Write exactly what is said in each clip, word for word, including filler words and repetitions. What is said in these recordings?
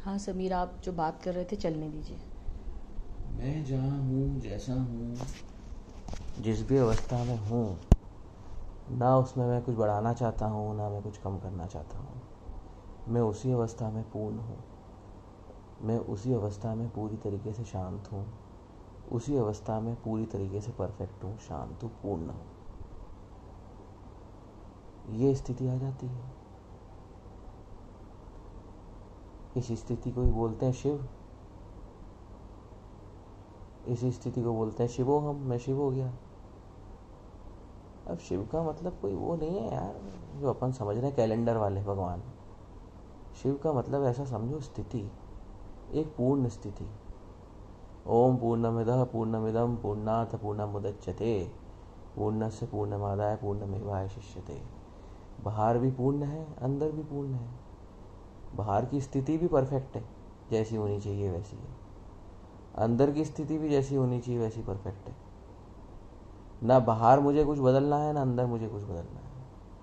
हाँ समीर, आप जो बात कर रहे थे चलने दीजिए। मैं जहाँ हूँ, जैसा हूँ, जिस भी अवस्था में हूँ, ना उसमें मैं कुछ बढ़ाना चाहता हूँ, ना मैं कुछ कम करना चाहता हूँ। मैं उसी अवस्था में पूर्ण हूँ। मैं उसी अवस्था में पूरी तरीके से शांत हूँ। उसी अवस्था में पूरी तरीके से परफेक्ट हूँ, शांत हूँ, पूर्ण हूँ। ये स्थिति आ जाती है। इस स्थिति को ही बोलते हैं शिव। इस स्थिति को बोलते हैं शिवो हम। मैं शिव हो गया। अब शिव का मतलब कोई वो नहीं है यार जो अपन समझ रहे हैं कैलेंडर वाले भगवान। शिव का मतलब ऐसा समझो, स्थिति, एक पूर्ण स्थिति। ओम पूर्णमिदः पूर्णमिदं पूर्णात् पूर्णमुदच्यते पूर्णस्य पूर्णमादाय पूर्णमेवावशिष्यते। बाहर भी पूर्ण है, अंदर भी पूर्ण है। बाहर की स्थिति भी परफेक्ट है, जैसी होनी चाहिए वैसी है। अंदर की स्थिति भी जैसी होनी चाहिए वैसी परफेक्ट है। ना बाहर मुझे कुछ बदलना है, ना अंदर मुझे कुछ बदलना है।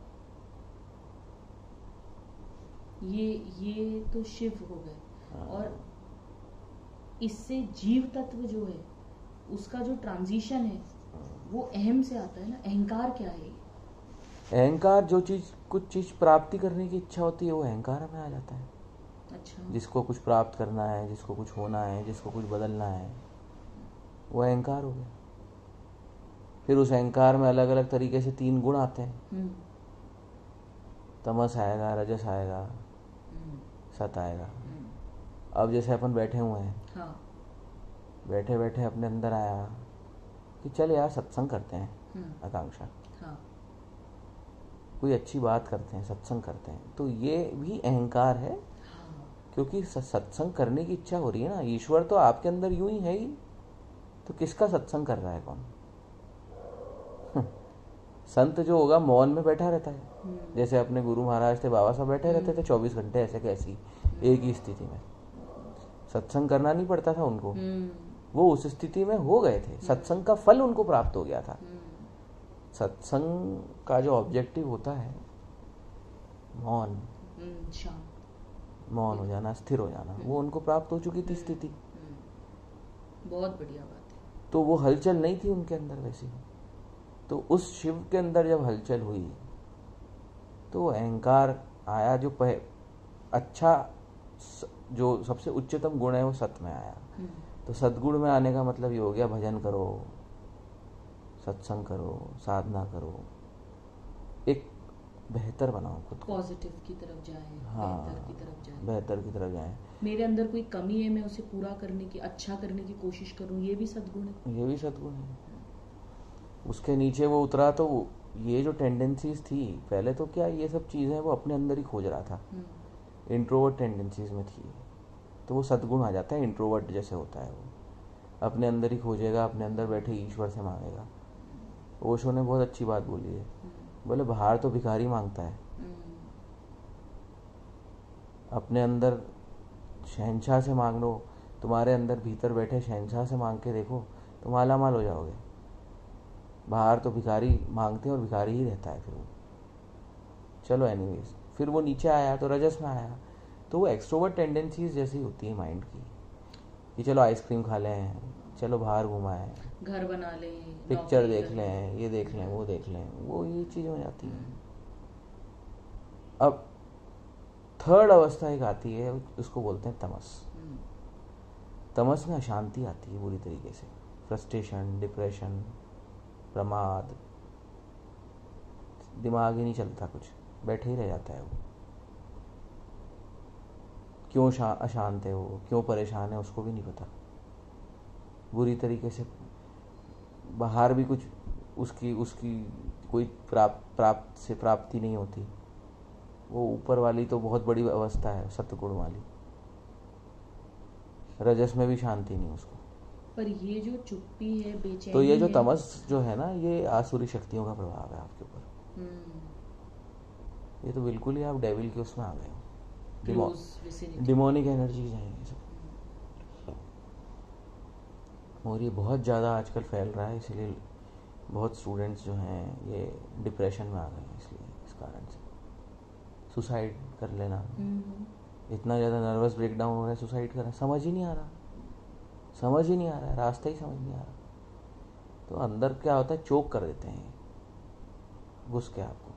ये ये तो शिव हो गए। हाँ। और इससे जीव तत्व जो है उसका जो ट्रांजिशन है वो अहम से आता है ना। अहंकार क्या है? अहंकार जो चीज, कुछ चीज प्राप्ति करने की इच्छा होती है, वो अहंकार में आ जाता है। अच्छा। जिसको कुछ प्राप्त करना है, जिसको कुछ होना है, जिसको कुछ बदलना है, वो अहंकार हो गया। फिर उस अहंकार में अलग अलग तरीके से तीन गुण आते हैं। हम्म तमस आएगा, रजस आएगा, हम्म सत आएगा। हम्म, अब जैसे अपन बैठे हुए हैं, हाँ। बैठे बैठे अपने अंदर आया कि चल यार सत्संग करते हैं। हम्म, आकांक्षा, हाँ। कोई अच्छी बात करते हैं, सत्संग करते हैं, तो ये भी अहंकार है। हाँ। क्योंकि सत्संग करने की इच्छा हो रही है ना। ईश्वर तो आपके अंदर यूं ही है ही, तो किसका सत्संग कर रहा है कौन? संत जो होगा मौन में बैठा रहता है। हम्म, जैसे अपने गुरु महाराज थे, बाबा साहब बैठे रहते थे हम्म, चौबीस घंटे ऐसे कैसी एक ही स्थिति में। सत्संग करना नहीं पड़ता था उनको, हम्म, वो उस स्थिति में हो गए थे। सत्संग का फल उनको प्राप्त हो गया था। हम्म, सत्संग का जो ऑब्जेक्टिव होता है मौन, हम्म, शांत। मौन हो जाना, स्थिर हो जाना, वो उनको प्राप्त हो चुकी थी स्थिति। हम्म, बहुत बढ़िया बात है। तो वो हलचल नहीं थी उनके अंदर वैसी। तो उस शिव के अंदर जब हलचल हुई तो अहंकार आया। जो पह, अच्छा जो सबसे उच्चतम गुण है वो सत में आया। हम्म, तो सद्गुण में आने का मतलब ये हो गया, भजन करो, सत्संग करो, साधना करो, एक बेहतर बनाओ खुद को। पॉजिटिव की तरफ जाए, हाँ, बेहतर की तरफ जाए। बेहतर की तरफ जाए। मेरे अंदर कोई कमी है, मैं उसे पूरा करने की, अच्छा करने की कोशिश करूं, ये भी सद्गुण है। ये भी सद्गुण है। उसके नीचे वो उतरा तो ये जो टेंडेंसीज थी पहले, तो क्या ये सब चीज़ें वो अपने अंदर ही खोज रहा था। हम्म, इंट्रोवर्ट टेंडेंसीज में थी, तो वो सद्गुण आ जाता है। इंट्रोवर्ट जैसे होता है वो अपने अंदर ही खोजेगा, अपने अंदर बैठे ईश्वर से मांगेगा। ओशो ने बहुत अच्छी बात बोली है, बोले बाहर तो भिखारी मांगता है, हम्म, अपने अंदर शहंशाह से मांग लो। तुम्हारे अंदर भीतर बैठे शहंशाह से मांग के देखो, तो माला माल हो जाओगे। बाहर तो भिखारी मांगते हैं और भिखारी ही रहता है फिर वो। चलो एनीवेज, फिर वो नीचे आया तो रजस में आया। तो वो एक्सट्रोवर्ट टेंडेंसीज जैसी होती है माइंड की, कि चलो आइसक्रीम खा लें, चलो बाहर घुमाएं, घर बना ले, पिक्चर देख लें, ये देख लें, वो देख लें, वो ये चीज़ हो जाती है। अब थर्ड अवस्था एक आती है, उसको बोलते हैं तमस। तमस में अशांति आती है बुरी तरीके से, फ्रस्ट्रेशन, डिप्रेशन, प्रमाद, दिमाग ही नहीं चलता, कुछ बैठे ही रह जाता है वो। क्यों अशांत है वो, क्यों परेशान है, उसको भी नहीं पता। बुरी तरीके से बाहर भी कुछ उसकी उसकी कोई प्राप्त प्राप्त से प्राप्ति नहीं होती। वो ऊपर वाली तो बहुत बड़ी अवस्था है, सतगुण वाली। रजस में भी शांति नहीं उसको। पर ये जो चुप्पी है, बेचैनी तो ये जो है, तमस जो है ना, ये आसुरी शक्तियों का प्रभाव है आपके ऊपर। हम्म, ये तो बिल्कुल ही आप डेविल के उसमें आ गए हो। क्लोज विसिनिटी, डिमोनिक एनर्जीज हैं ये सब। और ये बहुत ज़्यादा आजकल फैल रहा है, इसलिए बहुत स्टूडेंट्स जो हैं ये डिप्रेशन में आ गए हैं। इसलिए इस कारण से सुसाइड कर लेना, इतना ज़्यादा नर्वस ब्रेकडाउन हो रहा है, सुसाइड कर रहे हैं, समझ ही नहीं आ रहा, समझ ही नहीं आ रहा है, रास्ता ही समझ नहीं आ रहा। तो अंदर क्या होता है, चोक कर देते हैं घुस के आपको।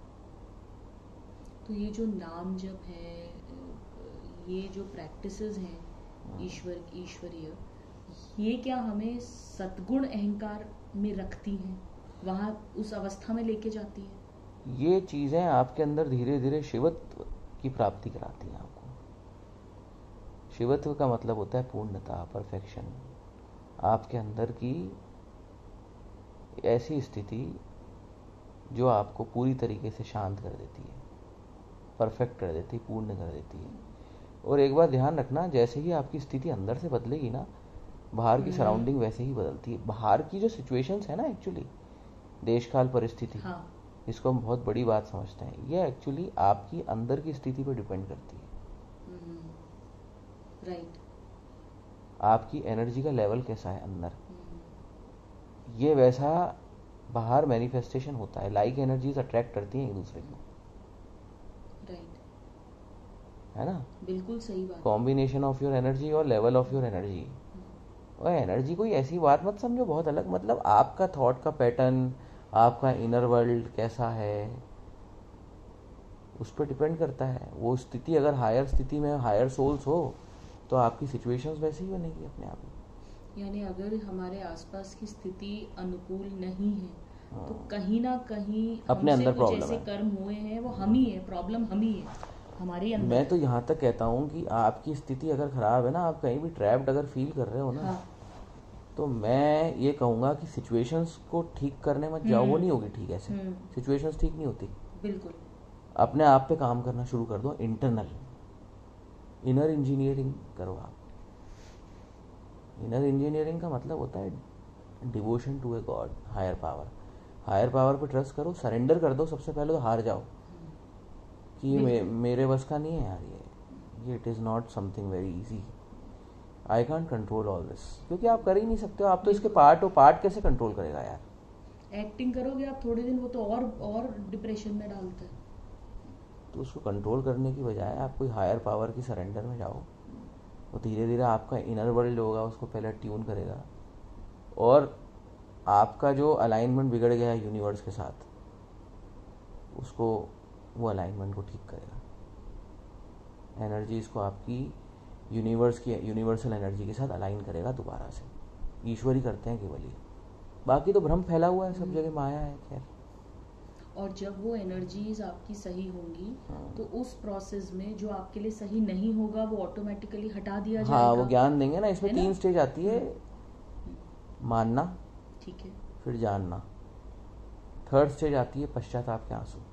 तो ये जो नाम जप है, ये जो प्रैक्टिसेस हैं ईश्वर ईश्वरीय, ये क्या हमें सद्गुण अहंकार में रखती हैं, वहाँ उस अवस्था में लेके जाती है? ये चीज़ें आपके अंदर धीरे धीरे शिवत्व की प्राप्ति कराती हैं आपको। शिवत्व का मतलब होता है पूर्णता, परफेक्शन। आपके अंदर की ऐसी स्थिति जो आपको पूरी तरीके से शांत कर देती है, परफेक्ट कर देती है, पूर्ण कर देती है। और एक बार ध्यान रखना, जैसे ही आपकी स्थिति अंदर से बदलेगी ना, बाहर की सराउंडिंग वैसे ही बदलती है। बाहर की जो सिचुएशंस है ना, एक्चुअली देश काल परिस्थिति, हाँ। इसको हम बहुत बड़ी बात समझते हैं, ये एक्चुअली आपकी अंदर की स्थिति पर डिपेंड करती है। राइट। आपकी एनर्जी का लेवल कैसा है अंदर, ये वैसा बाहर मैनिफेस्टेशन होता है। लाइक एनर्जीज अट्रैक्ट करती हैं एक दूसरे को, राइट, है ना? बिल्कुल सही बात। कॉम्बिनेशन ऑफ योर एनर्जी और लेवल ऑफ योर एनर्जी। और एनर्जी कोई ऐसी बात मत समझो बहुत अलग, मतलब आपका थॉट का पैटर्न, आपका इनर वर्ल्ड कैसा है, उस पर डिपेंड करता है। वो स्थिति अगर हायर स्थिति में हायर सोल्स हो तो आपकी सिचुएशंस वैसे ही बनेगी अपने आप ही। यानी अगर हमारे आसपास की स्थिति अनुकूल नहीं है, हाँ, तो कहीं ना कहीं अपने अंदर कुछ प्रॉब्लम ऐसे है, कर्म हुए हैं, वो हम ही है, प्रॉब्लम हम ही है हमारे अंदर। मैं तो यहाँ तक कहता हूँ कि आपकी स्थिति अगर खराब है ना, आप कहीं भी ट्रैप्ड अगर फील कर रहे हो ना, हाँ, तो मैं ये कहूँगा कि सिचुएशंस को ठीक करने मत जाओ, वो नहीं होगी ठीक ऐसे। सिचुएशंस ठीक नहीं होती, बिल्कुल। अपने आप पे काम करना शुरू कर दो, इंटरनल इनर इंजीनियरिंग करो आप। इनर इंजीनियरिंग का मतलब होता है devotion to a god, higher power. Higher power पे ट्रस्ट करो, सरेंडर कर दो। सबसे पहले तो हार जाओ कि ये मे, मेरे बस का नहीं है यार, ये ये it is not something very easy, I can't control all this, क्योंकि आप कर ही नहीं सकते हो, आप तो इसके पार्ट हो। पार्ट कैसे कंट्रोल करेगा यार? एक्टिंग करोगे आप थोड़े दिन, वो तो और और डिप्रेशन में डालता है। तो उसको कंट्रोल करने की बजाय आप कोई हायर पावर की सरेंडर में जाओ, वो धीरे धीरे आपका इनर वर्ल्ड होगा, उसको पहले ट्यून करेगा, और आपका जो अलाइनमेंट बिगड़ गया है यूनिवर्स के साथ, उसको वो अलाइनमेंट को ठीक करेगा। एनर्जीज को आपकी यूनिवर्स की यूनिवर्सल एनर्जी के साथ अलाइन करेगा दोबारा से। ईश्वर ही करते हैं केवल ये, बाकी तो भ्रम फैला हुआ है सब जगह, माया है। खैर, और जब वो एनर्जीज आपकी सही होंगी, हाँ, तो उस प्रोसेस में जो आपके लिए सही नहीं होगा वो ऑटोमेटिकली हटा दिया जाएगा। हाँ, वो ज्ञान देंगे ना। इसमें तीन स्टेज आती है, मानना, ठीक है, फिर जानना, थर्ड स्टेज आती है पश्चाताप के आंसू,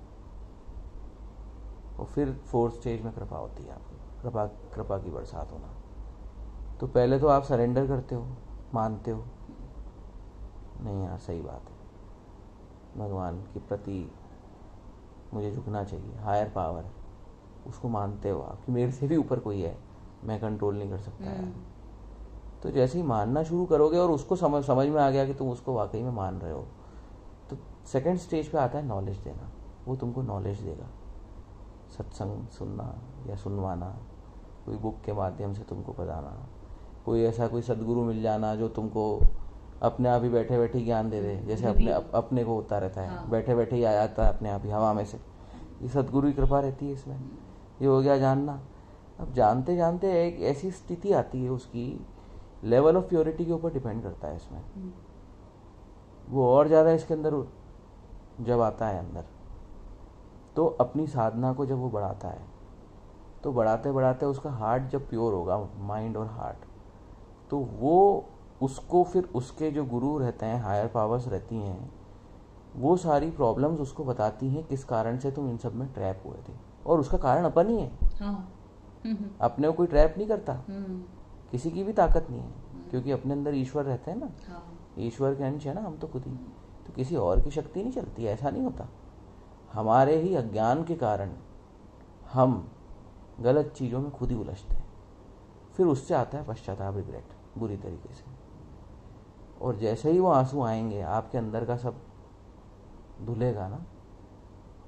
और फिर फोर्थ स्टेज में कृपा होती है आपकी, कृपा कृपा की बरसात होना। तो पहले तो आप सरेंडर करते हो, मानते हो, नहीं यार सही बात है, भगवान के प्रति मुझे झुकना चाहिए, हायर पावर है, उसको मानते हो आप कि मेरे से भी ऊपर कोई है, मैं कंट्रोल नहीं कर सकता है। तो जैसे ही मानना शुरू करोगे और उसको समझ समझ में आ गया कि तुम उसको वाकई में मान रहे हो, तो सेकंड स्टेज पे आता है नॉलेज देना। वो तुमको नॉलेज देगा, सत्संग सुनना या सुनवाना, कोई बुक के माध्यम से तुमको बताना, कोई ऐसा कोई सदगुरु मिल जाना जो तुमको अपने आप ही बैठे बैठे ज्ञान दे दे, जैसे अपने अप, अपने को होता रहता है, हाँ, बैठे बैठे ही आ जाता है अपने आप ही हवा में से। ये सदगुरु की कृपा रहती है इसमें। ये हो गया जानना। अब जानते जानते एक ऐसी स्थिति आती है, उसकी लेवल ऑफ प्योरिटी के ऊपर डिपेंड करता है इसमें, वो और ज़्यादा इसके अंदर जब आता है अंदर, तो अपनी साधना को जब वो बढ़ाता है, तो बढ़ाते बढ़ाते उसका हार्ट जब प्योर होगा, माइंड और हार्ट, तो वो उसको फिर उसके जो गुरु रहते हैं, हायर पावर्स रहती हैं, वो सारी प्रॉब्लम्स उसको बताती हैं किस कारण से तुम इन सब में ट्रैप हुए थे, और उसका कारण अपन ही है। हाँ। अपने को कोई ट्रैप नहीं करता, किसी की भी ताकत नहीं है, क्योंकि अपने अंदर ईश्वर रहते हैं ना। हाँ। ईश्वर के अंश है ना हम तो खुद ही, तो किसी और की शक्ति नहीं चलती, ऐसा नहीं होता। हमारे ही अज्ञान के कारण हम गलत चीज़ों में खुद ही उलझते हैं, फिर उससे आता है पश्चाताप, रिग्रेट बुरी तरीके से। और जैसे ही वो आंसू आएंगे, आपके अंदर का सब धुलेगा ना,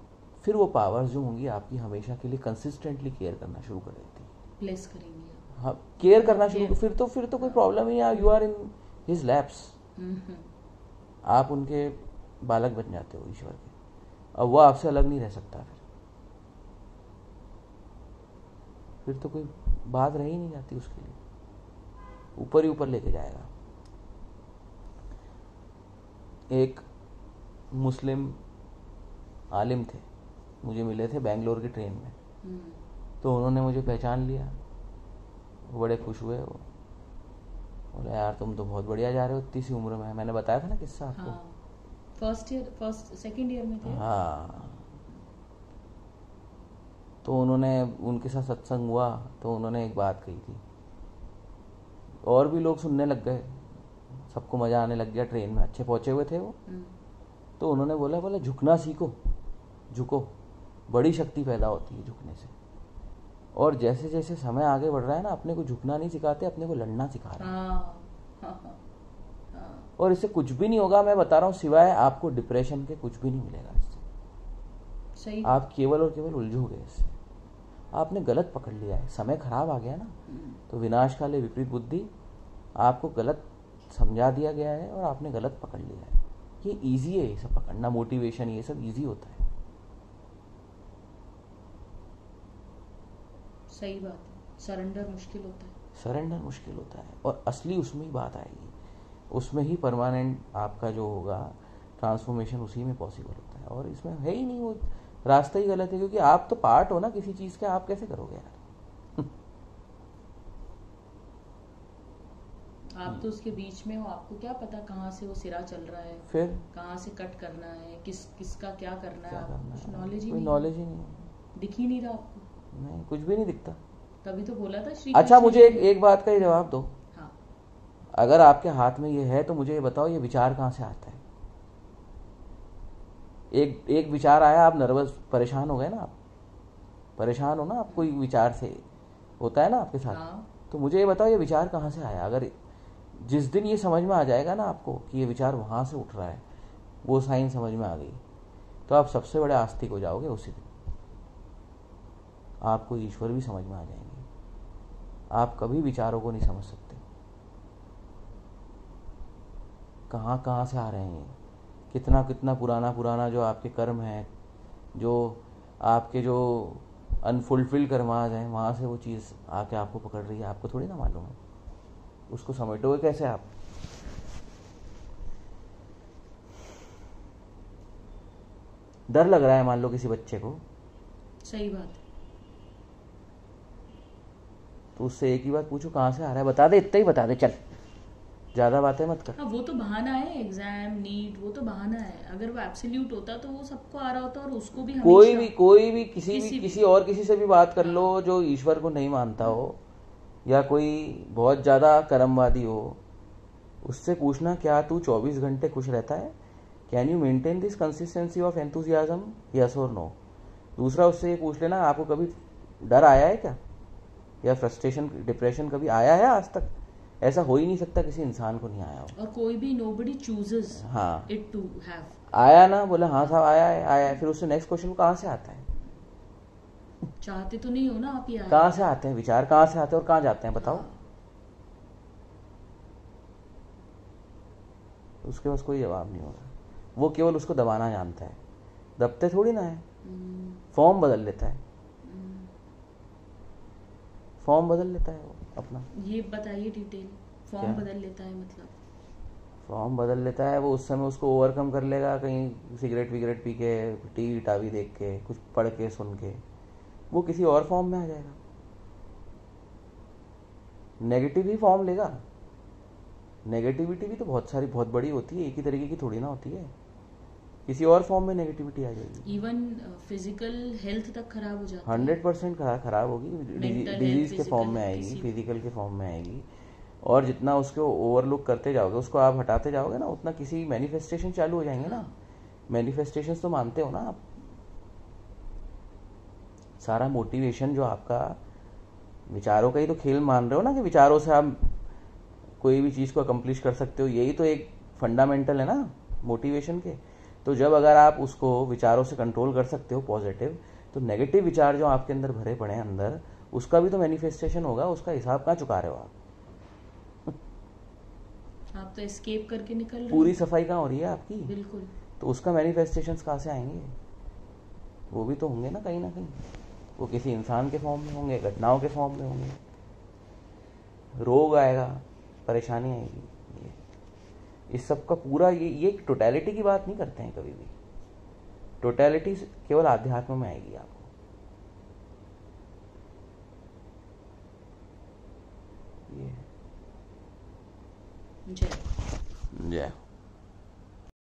फिर वो पावर्स जो होंगी आपकी हमेशा के लिए कंसिस्टेंटली केयर करना शुरू कर देती, प्लेस करेंगे। हाँ केयर करना शुरू, फिर तो फिर तो कोई प्रॉब्लम ही नहीं, you are in his laps, आप उनके बालक बन जाते हो ईश्वर के, अब वो आपसे अलग नहीं रह सकता, फिर फिर तो कोई बात रह ही नहीं जाती उसके लिए, ऊपर ही ऊपर लेके जाएगा। एक मुस्लिम आलिम थे, मुझे मिले थे बेंगलोर की ट्रेन में, तो उन्होंने मुझे पहचान लिया, बड़े खुश हुए, वो बोले यार तुम तो बहुत बढ़िया जा रहे हो इतनी सी उम्र में, मैंने बताया था ना किस्सा आपको। हाँ, first year first second year में थे। हाँ, तो उन्होंने, उनके साथ सत्संग हुआ तो उन्होंने एक बात कही थी, और भी लोग सुनने लग गए, सबको मज़ा आने लग गया, ट्रेन में अच्छे पहुँचे हुए थे वो, तो उन्होंने बोला बोला झुकना सीखो, झुको, बड़ी शक्ति पैदा होती है झुकने से, और जैसे जैसे समय आगे बढ़ रहा है ना, अपने को झुकना नहीं सिखाते, अपने को लड़ना सिखा रहे हैं। हाँ, हाँ, हाँ, हाँ। और इससे कुछ भी नहीं होगा, मैं बता रहा हूँ, सिवाय आपको डिप्रेशन के कुछ भी नहीं मिलेगा इससे, सही, आप केवल और केवल उलझोगे इससे, आपने गलत पकड़ लिया है, समय खराब आ गया ना, तो विनाश काले विपरीत बुद्धि, आपको गलत समझा दिया गया है और आपने गलत पकड़ लिया है। ये इजी है ये सब पकड़ना, मोटिवेशन ये सब इजी होता है। सही बात है, सरेंडर मुश्किल होता है, सरेंडर मुश्किल होता है, और असली उसमें ही बात आएगी, उसमें ही परमानेंट आपका जो होगा ट्रांसफॉर्मेशन उसी में पॉसिबल होता है, और इसमें है ही नहीं, वो रास्ता ही गलत है, क्योंकि आप तो पार्ट हो ना किसी चीज़ के, आप कैसे करोगे यार। आप तो उसके बीच में हो, आपको क्या पता कहाँ से वो सिरा चल रहा है, फिर कहाँ से कट करना है, किस किसका क्या करना क्या है, करना कुछ है, नॉलेज ही कोई नहीं, नॉलेज ही नहीं है, दिख ही नहीं रहा आपको, नहीं कुछ भी नहीं दिखता। तभी तो बोला था श्री अच्छा कृष्ण मुझे जी एक ने। एक बात का ही जवाब दो, हाँ, अगर आपके हाथ में ये है तो मुझे ये बताओ, ये विचार कहाँ से आता है। एक एक विचार आया, आप नर्वस परेशान हो गए ना, आप परेशान हो ना, आप कोई विचार से होता है ना आपके साथ, हाँ, तो मुझे ये बताओ ये विचार कहाँ से आया। अगर जिस दिन ये समझ में आ जाएगा ना आपको कि ये विचार वहाँ से उठ रहा है, वो साइन समझ में आ गई, तो आप सबसे बड़े आस्तिक हो जाओगे उसी दिन, आपको ईश्वर भी समझ में आ जाएंगे। आप कभी विचारों को नहीं समझ सकते, कहाँ कहाँ से आ रहे हैं, कितना कितना पुराना पुराना जो आपके कर्म हैं, जो आपके जो अनफुलफिल्ड कर्माज हैं, वहाँ से वो चीज़ आके आपको पकड़ रही है, आपको थोड़ी ना मालूम है, उसको समेटोगे कैसे आप। डर लग रहा है मान लो किसी बच्चे को, सही बात है, तो उससे एक ही बात पूछो कहाँ से आ रहा है, बता दे, इतना ही बता दे, चल ज़्यादा बातें मत कर। हाँ, वो तो बहाना है, एग्जाम नीट वो तो बहाना है, अगर वो एब्सोल्यूट होता तो वो सबको आ रहा होता, और उसको भी हमेशा, कोई भी कोई भी किसी, किसी भी भी। किसी और किसी से भी बात कर लो जो ईश्वर को नहीं मानता हो, या कोई बहुत ज़्यादा कर्मवादी हो, उससे पूछना क्या तू चौबीस घंटे खुश रहता है, can you maintain this consistency of enthusiasm, yes और नो। दूसरा उससे ये पूछ लेना, आपको कभी डर आया है क्या, या फ्रस्ट्रेशन डिप्रेशन कभी आया है आज तक। ऐसा हो ही नहीं सकता, किसी इंसान को नहीं आया हो, और कोई भी nobody chooses हाँ it to have। आया ना, बोला हाँ साहब आया है आया है, फिर उससे नेक्स्ट क्वेश्चन कहाँ से आता है, चाहते तो नहीं हो ना आप, ये आए। कहाँ से आते हैं विचार, कहाँ से आते हैं और कहाँ जाते हैं बताओ। हाँ, उसके पास कोई जवाब नहीं होगा, वो केवल उसको दबाना जानता है, दबते थोड़ी ना है, हम्म, फॉर्म बदल लेता है, हम्म। फॉर्म बदल लेता है वो अपना, ये बताइए डिटेल, फॉर्म क्या? बदल लेता है मतलब, फॉर्म बदल लेता है वो, उस समय उसको ओवरकम कर लेगा, कहीं सिगरेट विगरेट पी के, टीवी टावी देख के, कुछ पढ़ के सुन के, वो किसी और फॉर्म में आ जाएगा, नेगेटिव ही फॉर्म लेगा। नेगेटिविटी भी तो बहुत सारी बहुत बड़ी होती है, एक ही तरीके की थोड़ी ना होती है, किसी और फॉर्म में नेगेटिविटी आ जाएगी, इवन फिजिकल हेल्थ तक खराब हो जाती है, हंड्रेड परसेंट खराब होगी, Mental डिजीज health, के फॉर्म में physical, आएगी, किसी- फिजिकल के फॉर्म में आएगी, और जितना उसको ओवरलुक करते जाओगे, उसको आप हटाते जाओगे ना, उतना किसी मैनिफेस्टेशन चालू हो जाएंगे ना। मैनिफेस्टेशन तो मानते हो ना आप, सारा मोटिवेशन जो आपका विचारों का ही तो खेल मान रहे हो ना, कि विचारों से आप कोई भी चीज़ को अकम्प्लिश कर सकते हो, यही तो एक फंडामेंटल है ना मोटिवेशन के। तो जब अगर आप उसको विचारों से कंट्रोल कर सकते हो पॉजिटिव, तो नेगेटिव विचार जो आपके अंदर भरे पड़े हैं अंदर, उसका भी तो मैनिफेस्टेशन होगा, उसका हिसाब कहाँ चुका रहे हो आप? आप तो एस्केप करके निकल रहे हो। पूरी सफाई कहाँ हो रही है आपकी? बिल्कुल। तो उसका मैनिफेस्टेशंस कहाँ से आएंगे? वो भी तो होंगे ना कहीं ना कहीं, वो किसी इंसान के फॉर्म में होंगे, घटनाओं के फॉर्म में होंगे, रोग आएगा, परेशानी आएगी। ये इस सब का पूरा ये ये टोटलिटी की बात नहीं करते हैं कभी भी। टोटलिटी केवल आध्यात्म में आएगी आपको। ये जय जय